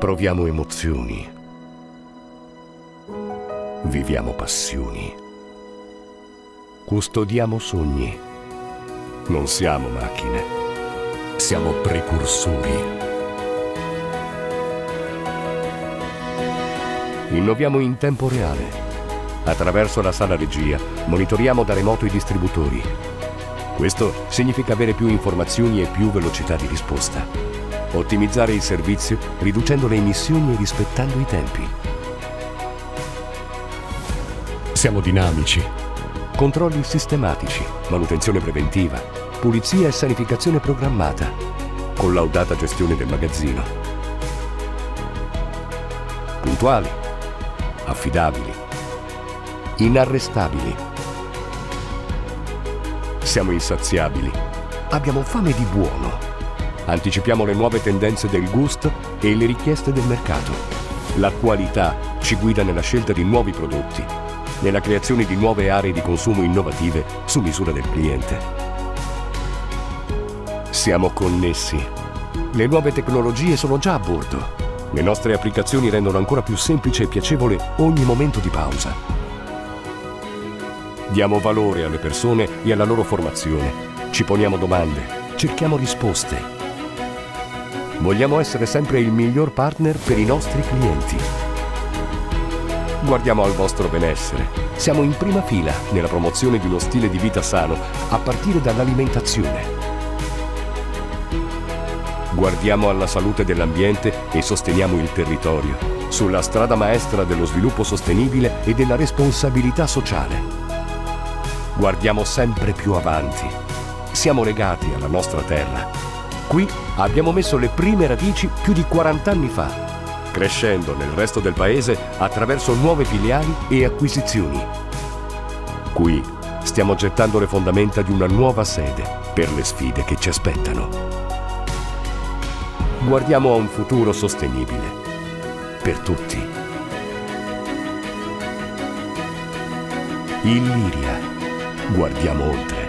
Proviamo emozioni. Viviamo passioni. Custodiamo sogni. Non siamo macchine. Siamo precursori. Innoviamo in tempo reale. Attraverso la sala regia monitoriamo da remoto i distributori. Questo significa avere più informazioni e più velocità di risposta. Ottimizzare il servizio riducendo le emissioni e rispettando i tempi. Siamo dinamici. Controlli sistematici, manutenzione preventiva, pulizia e sanificazione programmata, collaudata gestione del magazzino. Puntuali, affidabili, inarrestabili. Siamo insaziabili. Abbiamo fame di buono. Anticipiamo le nuove tendenze del gusto e le richieste del mercato. La qualità ci guida nella scelta di nuovi prodotti, nella creazione di nuove aree di consumo innovative su misura del cliente. Siamo connessi. Le nuove tecnologie sono già a bordo. Le nostre applicazioni rendono ancora più semplice e piacevole ogni momento di pausa. Diamo valore alle persone e alla loro formazione. Ci poniamo domande, cerchiamo risposte. Vogliamo essere sempre il miglior partner per i nostri clienti. Guardiamo al vostro benessere. Siamo in prima fila nella promozione di uno stile di vita sano, a partire dall'alimentazione. Guardiamo alla salute dell'ambiente e sosteniamo il territorio, sulla strada maestra dello sviluppo sostenibile e della responsabilità sociale. Guardiamo sempre più avanti. Siamo legati alla nostra terra. Qui abbiamo messo le prime radici più di 40 anni fa, crescendo nel resto del paese attraverso nuove filiali e acquisizioni. Qui stiamo gettando le fondamenta di una nuova sede per le sfide che ci aspettano. Guardiamo a un futuro sostenibile per tutti. Illyria, guardiamo oltre.